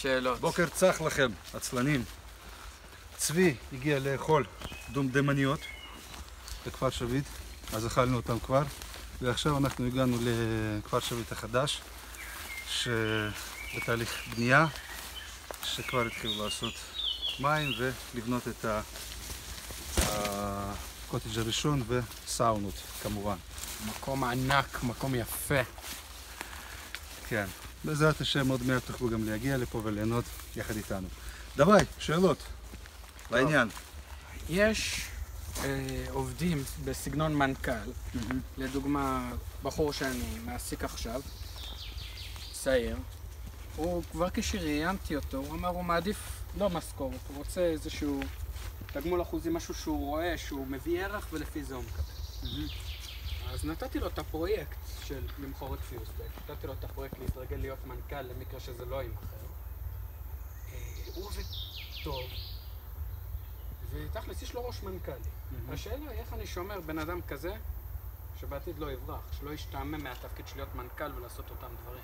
שאלות. בוקר צח לכם, עצלנים. צבי הגיע לאכול דומדמניות בכפר שביט, אז אכלנו אותם כבר, ועכשיו אנחנו הגענו לכפר שביט החדש, שבתהליך בנייה, שכבר התחילו לעשות מים ולבנות את הקוטג' הראשון וסאונות כמובן. מקום ענק, מקום יפה. כן, בעזרת השם עוד מעט תוכלו גם להגיע לפה וליהנות יחד איתנו. דווי, שאלות לעניין. יש עובדים בסגנון מנכ"ל, לדוגמה בחור שאני מעסיק עכשיו, צעיר, הוא כבר כשראיינתי אותו, הוא אמר הוא מעדיף לא משכורת, הוא רוצה איזשהו תגמול אחוזי, משהו שהוא רואה, שהוא מביא ערך ולפי זה הוא מקבל. אז נתתי לו את הפרויקט של למכור את פיוסטק, נתתי לו את הפרויקט להתרגל להיות מנכ"ל למקרה שזה לא יימכר. הוא עובד טוב, ותכלס יש לו ראש מנכ"לי. השאלה היא איך אני שומר בן אדם כזה שבעתיד לא יברח, שלא ישתעמם מהתפקיד של להיות מנכ"ל ולעשות אותם דברים.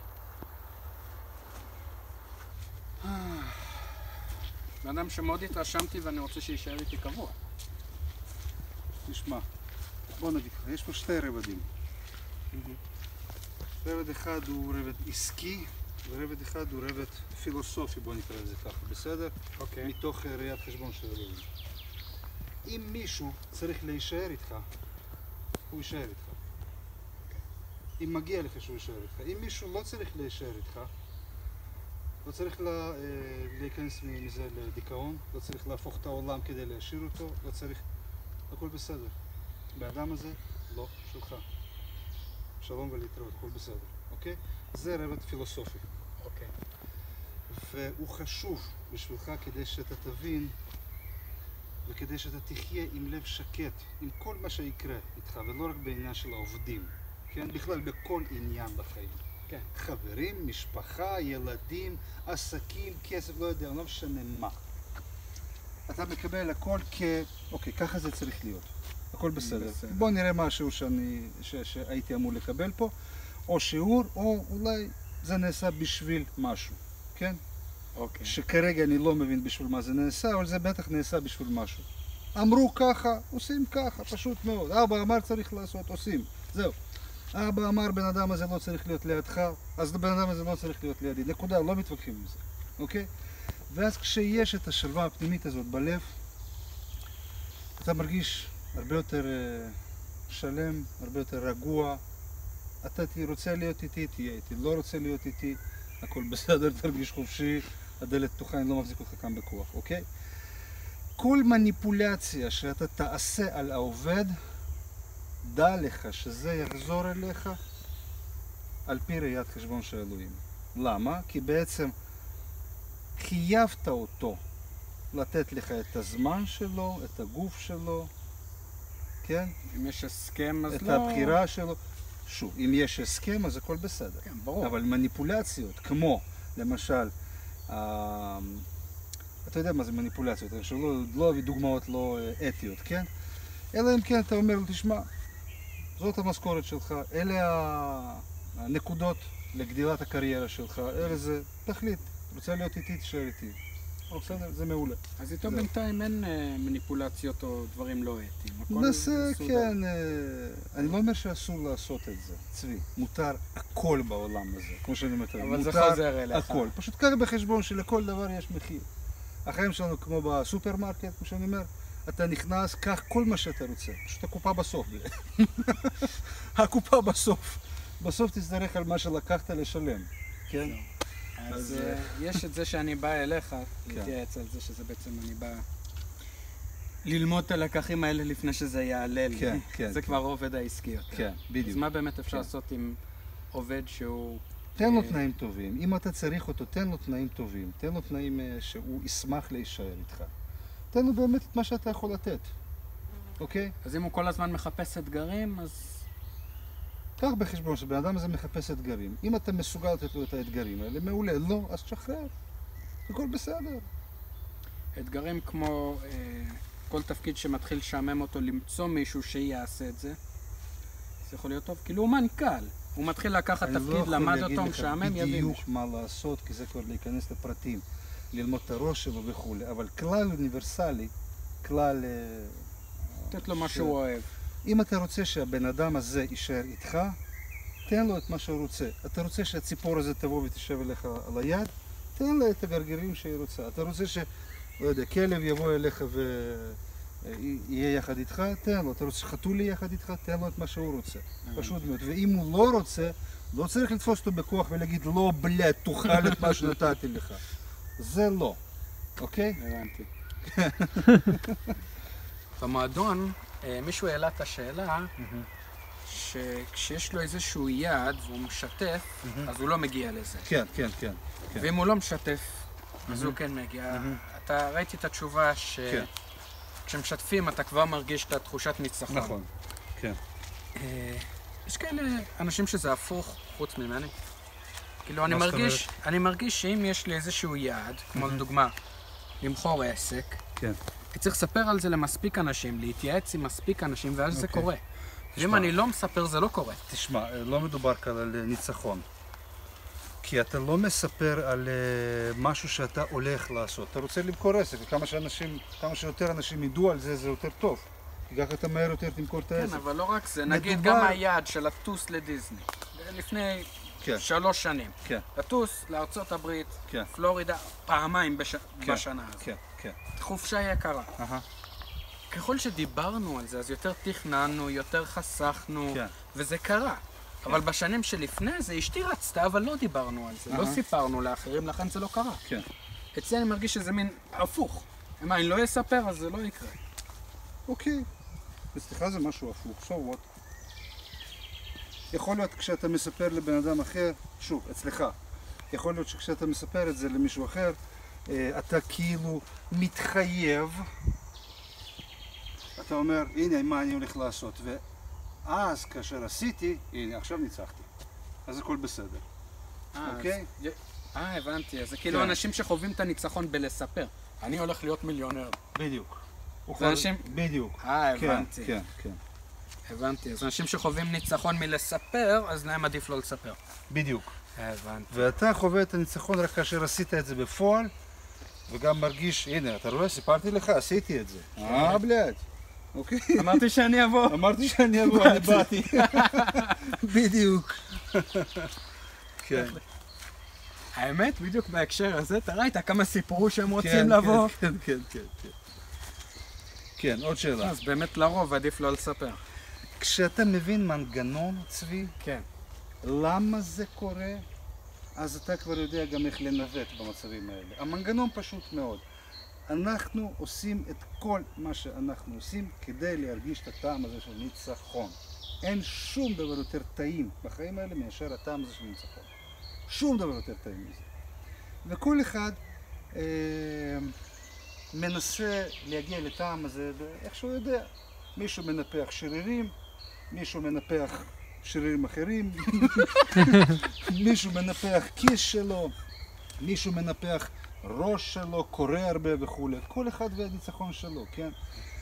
בן אדם שמאוד התרשמתי ואני רוצה שישאר איתי קבוע. תשמע, בוא נגיד לך, יש פה שתי רבדים. רבד אחד הוא רבד עסקי, ורבד אחד הוא רבד פילוסופי, בוא נקרא לזה ככה, בסדר? אוקיי. מתוך ראיית חשבון של רבדים. אם מישהו צריך להישאר איתך, הוא יישאר איתך. אם מגיע לך שהוא יישאר איתך. אם מישהו לא צריך להישאר איתך, לא צריך להיכנס מזה לדיכאון, לא צריך להפוך את העולם כדי להשאיר אותו, לא צריך, הכל בסדר. באדם הזה, לא שלך. שלום ולהתראות, הכל בסדר, אוקיי? זה רבד פילוסופי. אוקיי. והוא חשוב בשבילך כדי שאתה תבין וכדי שאתה תחיה עם לב שקט, עם כל מה שיקרה איתך, ולא רק בעניין של העובדים, כן? בכלל בכל עניין בחיים. כן. חברים, משפחה, ילדים, עסקים, כסף, לא יודע, לא משנה מה. אתה מקבל הכל אוקיי, ככה זה צריך להיות. הכל בסדר. בוא נראה משהו שהייתי אמור לקבל פה, או שיעור, או אולי זה נעשה בשביל משהו, כן? אוקיי. שכרגע אני לא מבין בשביל מה זה נעשה, אבל זה בטח נעשה בשביל משהו. אמרו ככה, עושים ככה, פשוט מאוד. אבא אמר צריך לעשות, עושים. זהו. אבא אמר בן אדם הזה לא צריך להיות לידך, אז בן אדם הזה לא צריך להיות לידי. נקודה, לא מתווכחים עם זה, אוקיי? ואז כשיש את השלווה הפנימית הזאת בלב, אתה מרגיש הרבה יותר שלם, הרבה יותר רגוע. אתה רוצה להיות איתי, תהיה איתי. לא רוצה להיות איתי, הכל בסדר, תרגיש חופשי, הדלת פתוחה, אני לא מחזיק אותך כאן בכוח, אוקיי? כל מניפולציה שאתה תעשה על העובד, דע לך שזה יחזור אליך על פי ראיית חשבון של אלוהים. למה? כי בעצם חייבת אותו לתת לך את הזמן שלו, את הגוף שלו, כן? אם יש הסכם אז את לא... הבחירה שלו. שוב, אם יש הסכם אז הכל בסדר. כן, ברור. אבל מניפולציות, כמו למשל, אתה יודע מה זה מניפולציות, לא אביא דוגמאות לא אתיות, כן? אלא אם כן אתה אומר לו, תשמע, זאת המשכורת שלך, אלה הנקודות לגדילת הקריירה שלך, אלה זה, תחליט, רוצה להיות איתי, תשאר איתי. בסדר, זה מעולה. אז איתו בינתיים אין מניפולציות או דברים לא אתיים. נעשה, כן, אני לא אומר שאסור לעשות את זה, צבי. מותר הכל בעולם הזה, כמו שאני אומר, אבל זה חוזר אליך. הכל. פשוט קח בחשבון שלכל דבר יש מחיר. החיים שלנו כמו בסופרמרקט, כמו שאני אומר, אתה נכנס, קח כל מה שאתה רוצה. פשוט הקופה בסוף. הקופה בסוף. בסוף תצטרך על מה שלקחת לשלם, כן? אז יש את זה שאני בא אליך, להתייעץ על זה שזה בעצם אני בא ללמוד את הלקחים האלה לפני שזה יעלה לי. כן, כן. זה כבר עובד העסקי יותר. כן, בדיוק. אז מה באמת אפשר לעשות עם עובד שהוא... תן לו תנאים טובים. אם אתה צריך אותו, תן לו תנאים טובים. תן לו תנאים שהוא ישמח להישאר איתך. תן לו באמת את מה שאתה יכול לתת. אוקיי? אז אם הוא כל הזמן מחפש אתגרים, אז... קח בחשבון שבן אדם הזה מחפש אתגרים. אם אתה מסוגל לתת לו את האתגרים האלה, מעולה. לא, אז תשחרר. הכל בסדר. אתגרים כמו כל תפקיד שמתחיל לשעמם אותו, למצוא מישהו שיעשה את זה. זה יכול להיות טוב. כאילו הוא מנכ"ל. הוא מתחיל לקחת תפקיד, למד אותו, משעמם, יבין. אני לא יכול להגיד לך בדיוק מה לעשות, כי זה כבר להיכנס לפרטים, ללמוד את הראש שלו וכולי, אבל כלל אוניברסלי, כלל... לתת לו מה שהוא אוהב. אם אתה רוצה שהבן אדם הזה יישאר איתך, תן לו את מה שהוא רוצה. אתה רוצה שהציפור הזה תבוא ותשב אליך על היד, תן לה את הגרגירים שהיא רוצה. אתה רוצה לא יודע, כלב יבוא אליך ויהיה יחד איתך, תן לו. אתה רוצה שחתול יהיה יחד איתך, תן לו את מה שהוא רוצה. פשוט מאוד. ואם הוא לא רוצה, לא צריך לתפוס אותו בכוח ולהגיד, לא, בלד, תאכל את מה שנתתי לך. זה לא. אוקיי? הבנתי. במועדון, מישהו העלה את השאלה שכשיש לו איזשהו יעד והוא משתף, אז הוא לא מגיע לזה. כן, כן, כן. ואם הוא לא משתף, אז הוא כן מגיע. אתה ראיתי את התשובה שכשמשתפים אתה כבר מרגיש את התחושת ניצחון. נכון, כן. יש כאלה אנשים שזה הפוך חוץ ממני. כאילו אני מרגיש שאם יש לי איזשהו יעד, כמו לדוגמה, למכור עסק, כן. אני צריך לספר על זה למספיק אנשים, להתייעץ עם מספיק אנשים, ואז זה קורה. ואם אני לא מספר, זה לא קורה. תשמע, לא מדובר כאן על ניצחון. כי אתה לא מספר על משהו שאתה הולך לעשות. אתה רוצה למכור עסק, וכמה שיותר אנשים ידעו על זה, זה יותר טוב. כי ככה אתה מהר יותר תמכור את העסק. כן, אבל לא רק זה. נגיד גם היעד של לטוס לדיסני. לפני 3 שנים. לטוס לארצות הברית, פלורידה, פעמיים בשנה הזאת. כן, כן. חופשה יקרה. ככל שדיברנו על זה, אז יותר תכננו, יותר חסכנו, וזה קרה. אבל בשנים שלפני זה, אשתי רצתה, אבל לא דיברנו על זה. לא סיפרנו לאחרים, לכן זה לא קרה. אצלי אני מרגיש שזה מין הפוך. אם אני לא אספר, אז זה לא יקרה. אוקיי. אצלך זה משהו הפוך. So what? יכול להיות כשאתה מספר לבן אדם אחר, שוב, אצלך, יכול להיות שכשאתה מספר את זה למישהו אחר, אתה כאילו מתחייב, אתה אומר, הנה מה אני הולך לעשות, ואז כאשר עשיתי, הנה עכשיו ניצחתי, אז הכל בסדר, אוקיי? הבנתי, זה כאילו אנשים שחווים את הניצחון בלספר, אני הולך להיות מיליונר. בדיוק. זה אנשים? בדיוק. הבנתי. כן, כן. הבנתי, אז אנשים שחווים ניצחון מלספר, אז להם עדיף לא לספר. בדיוק. הבנתי. ואתה חווה את הניצחון רק כאשר עשית את זה בפועל, וגם מרגיש, הנה, אתה רואה, סיפרתי לך, עשיתי את זה. בלעד. אוקיי. אמרתי שאני אבוא. אני באתי. בדיוק. כן. האמת, בדיוק בהקשר הזה, אתה ראית כמה סיפרו שהם רוצים לבוא? כן, כן, כן. כן, עוד שאלה. אז באמת לרוב עדיף לא לספר. כשאתה מבין מנגנון, צבי, כן. למה זה קורה, אז אתה כבר יודע גם איך לנווט במצבים האלה. המנגנון פשוט מאוד. אנחנו עושים את כל מה שאנחנו עושים כדי להרגיש את הטעם הזה של ניצחון. אין שום דבר יותר טעים בחיים האלה מאשר הטעם הזה של ניצחון. שום דבר יותר טעים מזה. וכל אחד מנסה להגיע לטעם הזה ואיך שהוא יודע. מישהו מנפח שרירים, מישהו מנפח שרירים אחרים, מישהו מנפח כיס שלו, מישהו מנפח ראש שלו, קורא הרבה וכו'. כל אחד והניצחון שלו, כן?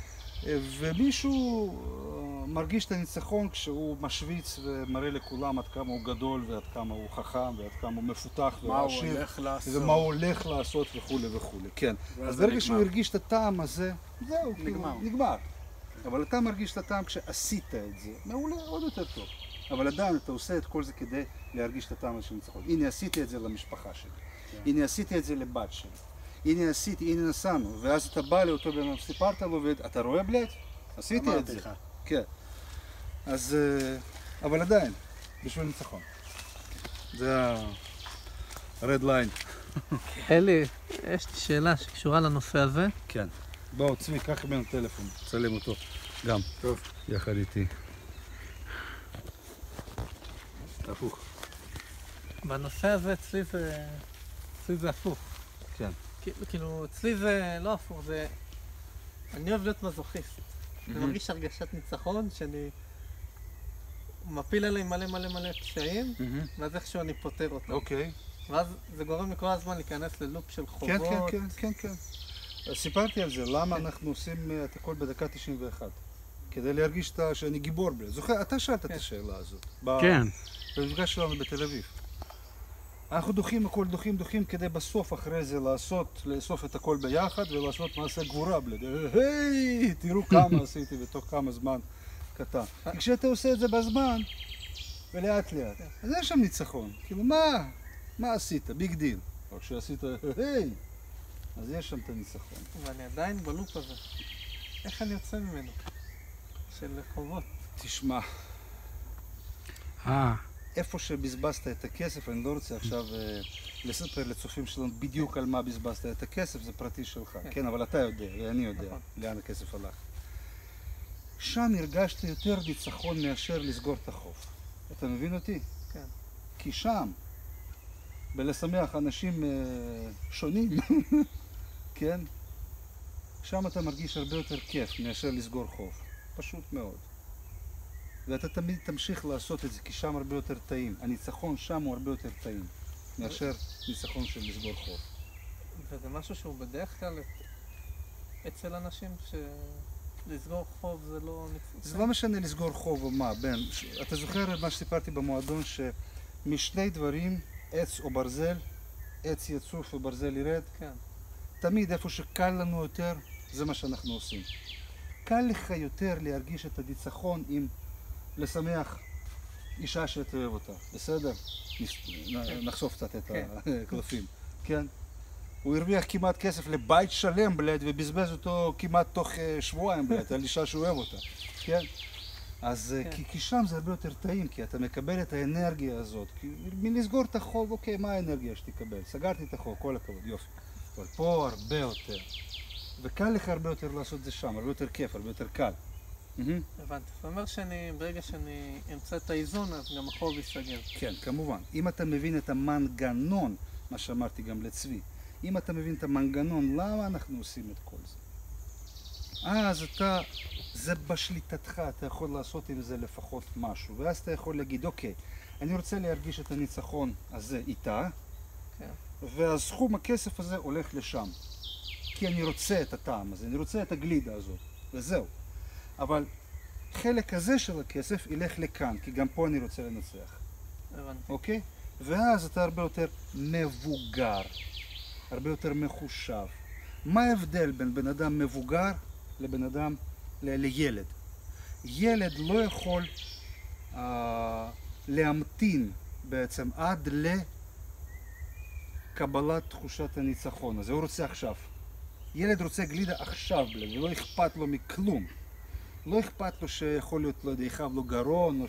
ומישהו מרגיש את הניצחון כשהוא משוויץ ומראה לכולם עד כמה הוא גדול ועד כמה הוא חכם ועד כמה הוא מפותח ועשיר ומה הוא הולך לעשות וכו' וכו'. כן. אז ברגע שהוא הרגיש את הטעם הזה, זהו, נגמר. אבל אתה מרגיש את הטעם כשעשית את זה, מעולה, עוד יותר טוב. אבל עדיין אתה עושה את כל זה כדי להרגיש את הטעם של ניצחון. הנה עשיתי את זה למשפחה שלי, הנה עשיתי את זה לבת שלי, הנה נסענו, ואז אתה בא לאותו בן, סיפרת לו ואתה רואה בלט? עשיתי את זה. כן. אז, אבל עדיין, בשביל ניצחון. זה ה-red line. אלי, יש לי שאלה שקשורה לנושא הזה. כן. בואו, צבי, קח ממנו טלפון, צלם אותו גם. טוב. יחד איתי. הפוך. בנושא הזה אצלי זה הפוך. כן. כאילו, אצלי זה לא הפוך, זה... אני אוהב להיות מזוכיסט. אני מרגיש הרגשת ניצחון שאני מפיל עליי מלא קשיים, ואז איכשהו אני פותר אותם. אוקיי. ואז זה גורם לי כל הזמן להיכנס ללופ של חובות. כן. סיפרתי על זה, למה אנחנו עושים את הכל בדקה 91. כדי להרגיש שאני גיבור בלי. זוכר, אתה שאלת את השאלה הזאת. כן. במפגש שלנו בתל אביב. אנחנו דוחים הכל, דוחים, כדי בסוף אחרי זה לאסוף את הכל ביחד ולעשות מעשה גבורה בלד. היי, תראו כמה עשיתי בתוך כמה זמן קטן. כי כשאתה עושה את זה בזמן, ולאט לאט, אז יש שם ניצחון. כאילו, מה עשית? ביג דיל. או כשעשית, היי, אז יש שם את הניצחון. ואני עדיין בלופ הזה. איך אני יוצא ממנו? של חובות. תשמע, איפה שבזבזת את הכסף, אני לא רוצה עכשיו לספר לצופים שלנו בדיוק על מה בזבזת את הכסף, זה פרטי שלך. כן, אבל אתה יודע, ואני יודע לאן הכסף הלך. שם הרגשת יותר ניצחון מאשר לסגור את החוב. אתה מבין אותי? כן. כי שם, בלשמח אנשים שונים, כן? שם אתה מרגיש הרבה יותר כיף מאשר לסגור חוב. פשוט מאוד. ואתה תמיד תמשיך לעשות את זה, כי שם הרבה יותר טעים. הניצחון שם הוא הרבה יותר טעים, מאשר ניצחון של לסגור חוב. וזה משהו שהוא בדרך כלל אצל אנשים שלסגור חוב זה לא ניצחון. זה לא משנה לסגור חוב או מה, בן. אתה זוכר מה שסיפרתי במועדון, שמשני דברים, עץ או ברזל, עץ יצוף וברזל ירד? כן. תמיד איפה שקל לנו יותר, זה מה שאנחנו עושים. קל לך יותר להרגיש את הניצחון עם לשמח אישה שאתה אוהב אותה, בסדר? נחשוף קצת את הקלפים, כן? הוא הרוויח כמעט כסף לבית שלם בלד ובזבז אותו כמעט תוך שבועיים בלד על אישה שהוא אוהב אותה, כן? אז כי שם זה הרבה יותר טעים, כי אתה מקבל את האנרגיה הזאת. מלסגור את החוב, אוקיי, מה האנרגיה שתקבל? סגרתי את החוב, כל הכבוד, יופי. אבל פה הרבה יותר. וקל לך הרבה יותר לעשות זה שם, הרבה יותר כיף, הרבה יותר קל. הבנתי. זאת אומרת ברגע שאני אמצא את האיזון, אז גם החוב ייסגר. כן, כמובן. אם אתה מבין את המנגנון, מה שאמרתי גם לצבי, אם אתה מבין את המנגנון, למה אנחנו עושים את כל זה? אז זה בשליטתך, אתה יכול לעשות עם זה לפחות משהו, ואז אתה יכול להגיד, אוקיי, אני רוצה להרגיש את הניצחון הזה איתה, והסכום הכסף הזה הולך לשם. כי אני רוצה את הטעם הזה, אני רוצה את הגלידה הזאת, וזהו. אבל חלק הזה של הכסף ילך לכאן, כי גם פה אני רוצה לנצח. הבנתי. אוקיי? ואז אתה הרבה יותר מבוגר, הרבה יותר מחושב. מה ההבדל בין בן אדם מבוגר לבן אדם, לילד? ילד לא יכול להמתין בעצם עד לקבלת תחושת הניצחון הזה, הוא רוצה עכשיו. ילד רוצה גלידה עכשיו, ולא אכפת לו מכלום. לא אכפת לו שיכול להיות, לא יודע, יכאב לו גרון, או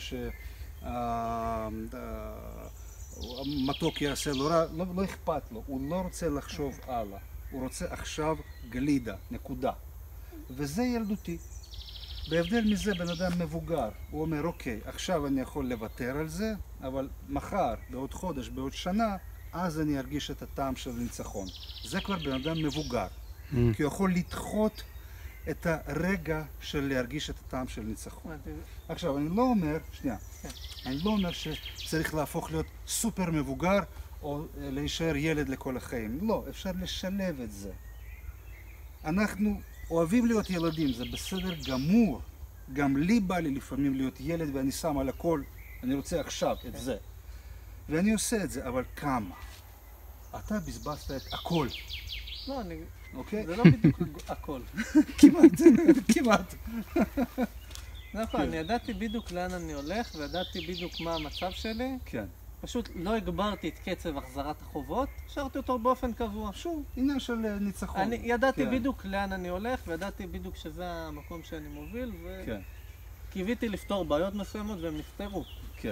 שהמתוק יעשה לו רע, לא אכפת לו, הוא לא רוצה לחשוב הלאה. הוא רוצה עכשיו גלידה, נקודה. וזה ילדותי. בהבדל מזה בן אדם מבוגר, הוא אומר, אוקיי, עכשיו אני יכול לוותר על זה, אבל מחר, בעוד חודש, בעוד שנה, אז אני ארגיש את הטעם של ניצחון. זה כבר בן אדם מבוגר, כי הוא יכול לדחות את הרגע של להרגיש את הטעם של ניצחון. עכשיו, אני לא אומר, אני לא אומר שצריך להפוך להיות סופר מבוגר, או להישאר ילד לכל החיים. לא, אפשר לשלב את זה. אנחנו אוהבים להיות ילדים, זה בסדר גמור. גם לי בא לי לפעמים להיות ילד ואני שם על הכל, אני רוצה עכשיו את זה. ואני עושה את זה, אבל כמה? אתה בזבזת את הכל. לא, אוקיי? זה לא בדיוק הכל. כמעט. נכון, אני ידעתי בדיוק לאן אני הולך, וידעתי בדיוק מה המצב שלי. כן. פשוט לא הגברתי את קצב החזרת החובות, השארתי אותו באופן קבוע. שוב, עניין של ניצחון. אני ידעתי בדיוק לאן אני הולך, וידעתי בדיוק שזה המקום שאני מוביל, וקיוויתי לפתור בעיות מסוימות והם נפתרו. כן.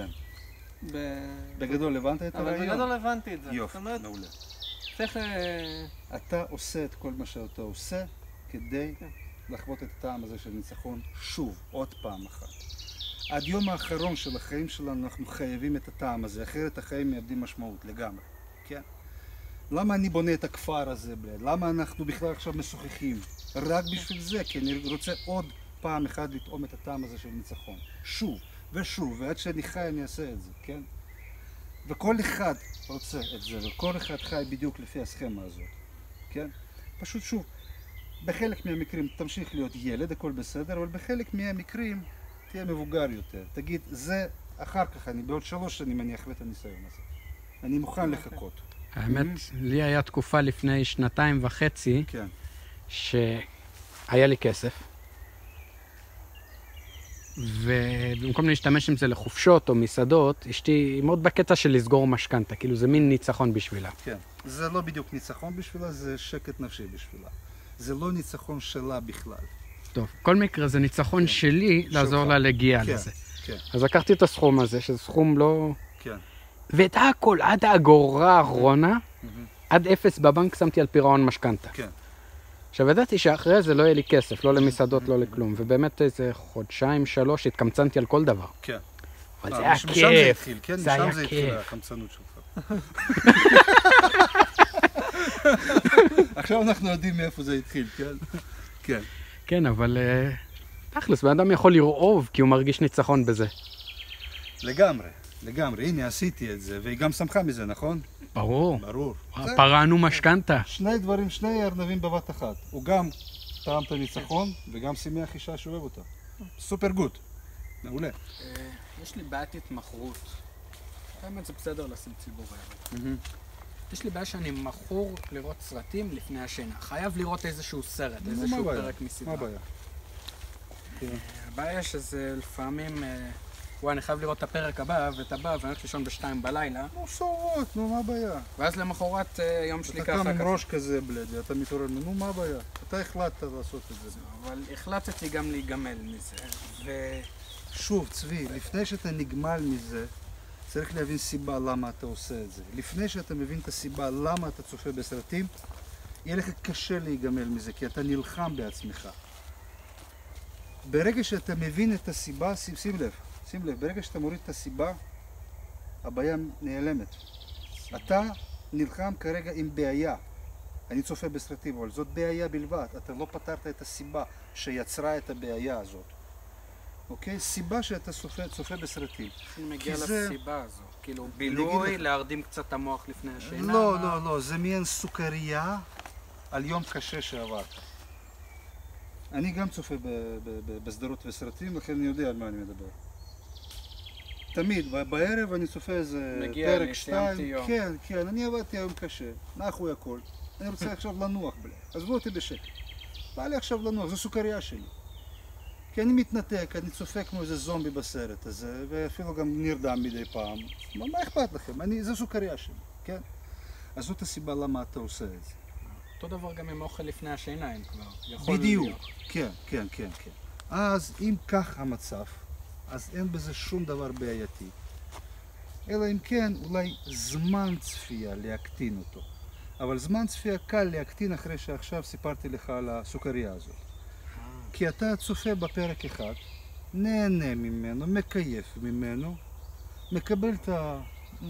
בגדול הבנת את הרעיון? אבל בגדול הבנתי את זה. יופי, מעולה. צריך... אתה עושה את כל מה שאתה עושה כדי לחוות את הטעם הזה של ניצחון שוב, עוד פעם אחת. עד יום האחרון של החיים שלנו אנחנו חייבים את הטעם הזה, אחרת החיים מאבדים משמעות לגמרי, כן? למה אני בונה את הכפר הזה, למה אנחנו בכלל עכשיו משוחחים? רק בשביל זה, כי אני רוצה עוד פעם אחת לטעום את הטעם הזה של ניצחון. שוב ושוב, ועד שאני חי אני אעשה את זה, כן? וכל אחד רוצה את זה, וכל אחד חי בדיוק לפי הסכמה הזאת, כן? פשוט שוב, בחלק מהמקרים תמשיך להיות ילד, הכל בסדר, אבל בחלק מהמקרים תהיה מבוגר יותר. תגיד, זה אחר כך, בעוד 3 שנים אני אחווה את הניסיון הזה. אני מוכן לחכות. האמת, לי היה תקופה לפני 2.5 כן. שהיה לי כסף. ובמקום להשתמש עם זה לחופשות או מסעדות, אשתי מאוד בקטע של לסגור משכנתה, כאילו זה מין ניצחון בשבילה. כן, זה לא בדיוק ניצחון בשבילה, זה שקט נפשי בשבילה. זה לא ניצחון שלה בכלל. טוב, כל מקרה זה ניצחון שלי לעזור לה להגיע לזה. כן. אז לקחתי את הסכום הזה, שזה סכום לא... כן. ואת הכל, עד האגורה האחרונה, עד 0 בבנק שמתי על פירעון משכנתה. כן. עכשיו, ידעתי שאחרי זה לא יהיה לי כסף, לא למסעדות, לא לכלום. ובאמת איזה 1-3 התקמצנתי על כל דבר. כן. אבל זה היה משם כיף. זה התחיל, כן? זה היה משם זה התחיל כיף. הקמצנות שלך. עכשיו אנחנו יודעים מאיפה זה התחיל, כן? כן. כן, אבל תכלס, בן אדם יכול לרעוב כי הוא מרגיש ניצחון בזה. לגמרי, לגמרי. הנה, עשיתי את זה, והיא גם שמחה מזה, נכון? ברור. ברור. פרענו משכנתה. שני דברים, שני ארנבים בבת אחת. הוא גם טעם את הניצחון, וגם שימח אישה שאוהב אותה. סופר גוד. מעולה. יש לי בעיית התמחרות. האמת זה בסדר לשים ציבור הערב. יש לי בעיה שאני מכור לראות סרטים לפני השינה. חייב לראות איזשהו סרט, איזשהו פרק מסדרה. מה הבעיה? הבעיה שזה לפעמים... וואי, אני חייב לראות את הפרק הבא, ואת הבא, ואני הולך לישון ב2 בלילה. נו, סורות, נו, מה הבעיה? ואז למחרת יום שלי ככה. אתה קם עם ראש כזה בלד, ואתה מתעורר, נו, מה הבעיה? אתה החלטת לעשות את זה. אבל החלטתי גם להיגמל מזה, שוב, צבי, לפני שאתה נגמל מזה, צריך להבין סיבה למה אתה עושה את זה. לפני שאתה מבין את הסיבה למה אתה צופה בסרטים, יהיה לך קשה להיגמל מזה, כי אתה נלחם בעצמך. ברגע שאתה מבין את הסיבה, שים לב, ברגע שאתה מוריד את הסיבה, הבעיה נעלמת. אתה נלחם כרגע עם בעיה. אני צופה בסרטים, אבל זאת בעיה בלבד. אתה לא פתרת את הסיבה שיצרה את הבעיה הזאת. אוקיי? סיבה שאתה צופה בסרטים. אני מגיע לסיבה הזו. כאילו בילוי, להרדים קצת את המוח לפני השינה. לא, זה מעין סוכריה על יום קשה שעברת. אני גם צופה בסדרות וסרטים, לכן אני יודע על מה אני מדבר. תמיד, בערב אני צופה איזה פרק 2. כן, אני עבדתי היום קשה, נחוי הכל. אני רוצה עכשיו לנוח, עזבו אותי בשקט. בא לי עכשיו לנוח, זו סוכריה שלי. כי אני מתנתק, אני צופה כמו איזה זומבי בסרט הזה, ואפילו גם נרדם מדי פעם. מה אכפת לכם? זו סוכריה שלי, כן? אז זאת הסיבה למה אתה עושה את זה. אותו דבר גם עם אוכל לפני השינה, אם כבר. בדיוק, כן. אז אם כך המצב, אז אין בזה שום דבר בעייתי. אלא אם כן, אולי זמן צפייה להקטין אותו. אבל זמן צפייה קל להקטין אחרי שעכשיו סיפרתי לך על הסוכריה הזאת. כי אתה צופה בפרק אחד, נהנה ממנו, מקייף ממנו, מקבל את ה...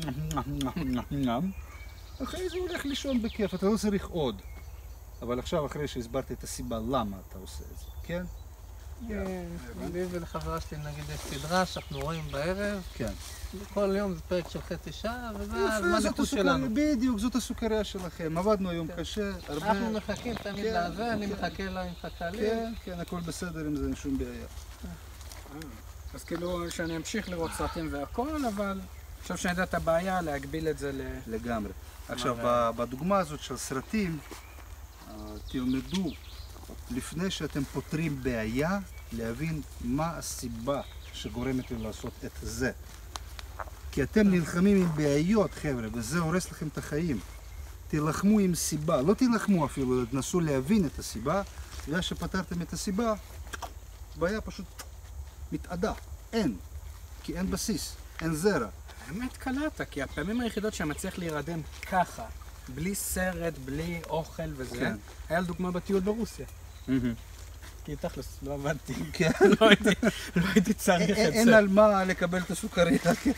אחרי זה הולך לישון בכיף, אתה לא צריך עוד. אבל עכשיו, אחרי שהסברתי את הסיבה למה אתה עושה את זה, כן? לי ולחברה שלי נגיד יש סדרה שאנחנו רואים בערב. כן. כל יום זה פרק של חצי שעה, וזה הזמן איכות שלנו. בדיוק, זאת הסוכריה שלכם. עבדנו היום קשה, הרבה... אנחנו מחכים תמיד לזה, אני מחכה לה, היא מחכה לי. כן, הכל בסדר עם זה, אין שום בעיה. אז כאילו שאני אמשיך לראות סרטים והכל, אבל עכשיו שאני יודע את הבעיה, להגביל את זה לגמרי. עכשיו, בדוגמה הזאת של סרטים, תלמדו, לפני שאתם פותרים בעיה, להבין מה הסיבה שגורמת לי לעשות את זה. כי אתם נלחמים עם בעיות, חבר'ה, וזה הורס לכם את החיים. תלחמו עם סיבה, לא תלחמו אפילו, תנסו להבין את הסיבה, בגלל שפתרתם את הסיבה, בעיה פשוט מתאדה. אין, כי אין בסיס, אין זרע. האמת קלטה, כי הפעמים היחידות שמצליח להירדם ככה, בלי סרט, בלי אוכל וזה, היה לדוגמה בטיול ברוסיה. כי תכלס, לא עבדתי, לא הייתי צריך את זה. אין על מה לקבל את הסוכריה, כן.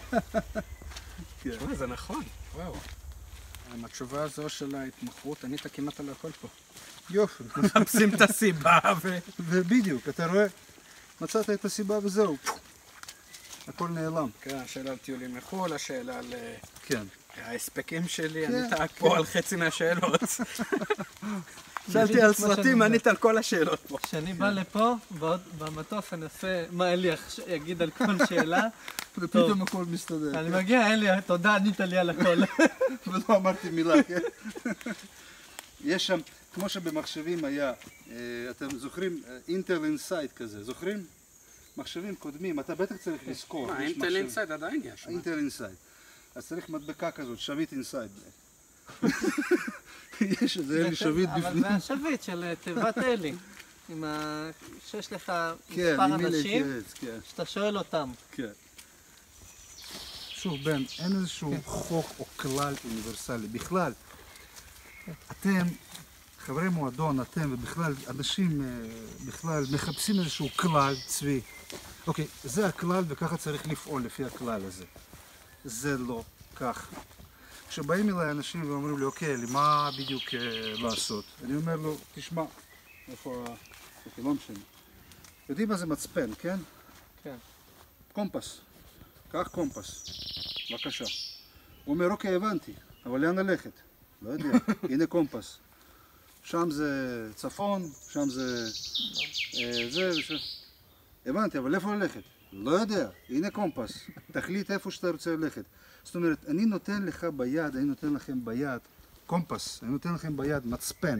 תשמע, זה נכון, וואו. עם התשובה הזו של ההתמחרות, ענית כמעט על הכל פה. יופי. מחפשים את הסיבה ובדיוק, אתה רואה, מצאת את הסיבה וזהו. הכל נעלם. כן, השאלה על טיולים מחו"ל, השאלה על כן. ההספקים שלי, ענית פה על חצי מהשאלות. שאלתי על סרטים, ענית על כל השאלות פה. כשאני בא לפה, במטוס אני אעשה מה אלי יגיד על כל שאלה, ופתאום הכל מסתדר. אני מגיע, אלי, תודה, ענית לי על הכל. ולא אמרתי מילה, כן? יש שם, כמו שבמחשבים היה, אתם זוכרים, אינטל אינסייד כזה, זוכרים? מחשבים קודמים, אתה בטח צריך לזכור. מה, אינטל אינסייד עדיין יש. אינטל אינסייד. אז צריך מדבקה כזאת, שביט אינסייד. יש איזה אלי שביט אבל בפנים. זה השביט של תיבת אלי. שיש לך כן, מספר עם מי אנשים, להתייעץ, כן. שאתה שואל אותם. כן. שוב, בן, אין איזשהו חוק או כלל אוניברסלי. בכלל, אתם, חברי מועדון, אתם ובכלל, אנשים בכלל מחפשים איזשהו כלל צבי. אוקיי, זה הכלל וככה צריך לפעול לפי הכלל הזה. זה לא כך. כשבאים אליי אנשים ואומרים לי, אוקיי, לי, מה בדיוק לעשות? אני אומר לו, תשמע, איפה לא משנה. יודעים מה זה מצפן, כן? כן. קומפס. קח קומפס. בבקשה. הוא אומר, אוקיי, הבנתי, אבל לאן ללכת? לא יודע. הנה קומפס. שם זה צפון, שם זה זה ושם. הבנתי, אבל איפה ללכת? לא יודע. הנה קומפס. תחליט איפה שאתה רוצה ללכת. זאת אומרת, אני נותן לך ביד, אני נותן לכם ביד קומפס. אני נותן לכם ביד מצפן.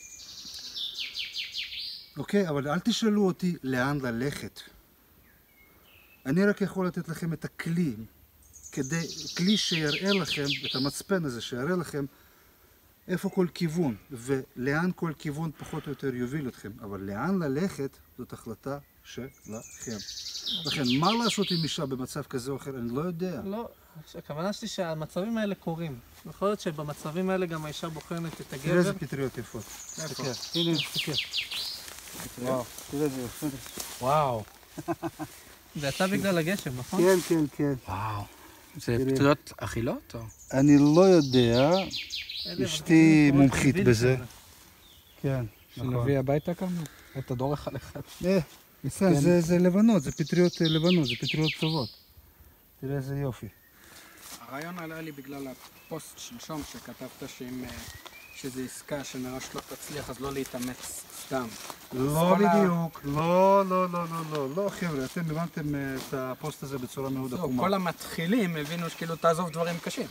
אוקיי, אבל אל תשאלו אותי לאן ללכת. אני רק יכול לתת לכם את הכלי, כלי שיראה לכם, את המצפן הזה, שיראה לכם איפה כל כיוון, ולאן כל כיוון פחות או יותר יוביל אתכם. אבל לאן ללכת, זאת החלטה שלכם. לכן, מה לעשות עם אישה במצב כזה או אחר, אני לא יודע. לא, הכוונה שלי שהמצבים האלה קורים. יכול להיות שבמצבים האלה גם האישה בוחנת את הגבר. תראה איזה פטריות יפות. איפה? הנה, תסתכל. וואו, תראה איזה יפה. וואו. זה אתה בגלל הגשם, נכון? כן, כן, כן. וואו. זה פטריות אכילות או? אני לא יודע, אשתי מומחית בזה. כן, נכון. שנביא הביתה כמה? את הדור אחד אחד. בסדר, זה לבנות, זה פטריות לבנות, זה פטריות טובות. תראה איזה יופי. הרעיון עלה לי בגלל הפוסט שלשום שכתבת שזה עסקה שנראה שלא תצליח, אז לא להתאמץ סתם. לא בדיוק, לא חבר'ה, אתם הבנתם את הפוסט הזה בצורה מאוד עקומה. כל המתחילים הבינו שכאילו תעזוב דברים קשים.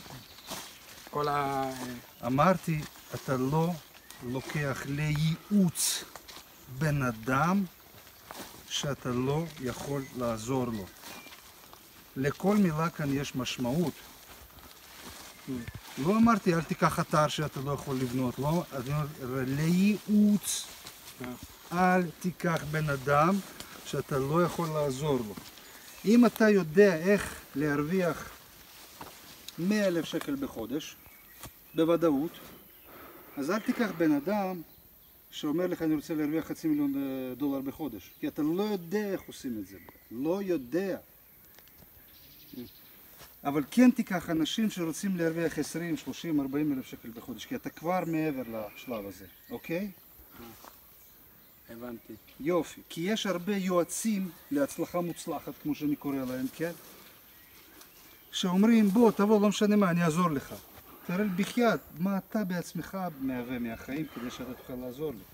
אמרתי, אתה לא לוקח לייעוץ בן אדם שאתה לא יכול לעזור לו. לכל מילה כאן יש משמעות. לא אמרתי, אל תיקח אתר שאתה לא יכול לבנות, לא, אני אומר, לייעוץ. אל תיקח בן אדם שאתה לא יכול לעזור לו. אם אתה יודע איך להרוויח 100,000 שקל בחודש, בוודאות, אז אל תיקח בן אדם שאומר לך אני רוצה להרוויח $500,000 בחודש, כי אתה לא יודע איך עושים את זה, לא יודע. אבל כן תיקח אנשים שרוצים להרוויח 20, 30, 40 אלף שקל בחודש, כי אתה כבר מעבר לשלב הזה, אוקיי? הבנתי. יופי, כי יש הרבה יועצים להצלחה מוצלחת, כמו שאני קורא להם, כן? שאומרים, בוא, תבוא, לא משנה מה, אני אעזור לך. תראה בחייאת, מה אתה בעצמך מהווה מהחיים כדי שאתה תוכל לעזור לי.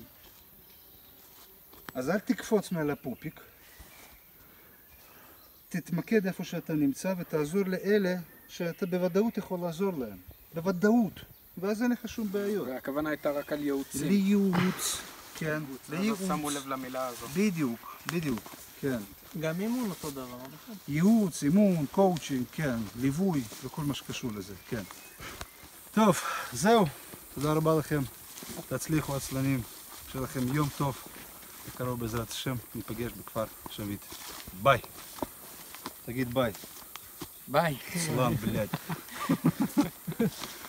אז אל תקפוץ מעל הפופיק, תתמקד איפה שאתה נמצא ותעזור לאלה שאתה בוודאות יכול לעזור להם. בוודאות. ואז אין לך שום בעיות. והכוונה הייתה רק על ייעוצים. לייעוץ, כן. לייעוץ. שמו לב למילה הזאת. בדיוק, כן. גם אימון אותו דבר, נכון? ייעוץ, אימון, קואוצ'ינג, כן. ליווי וכל מה שקשור לזה, כן. טוב, זהו. תודה רבה לכם. תצליחו עצלנים. שיהיה לכם יום טוב. בקרוב בעזרת השם ניפגש בכפר שביט. ביי. תגיד ביי. ביי. סלאם, בלעד.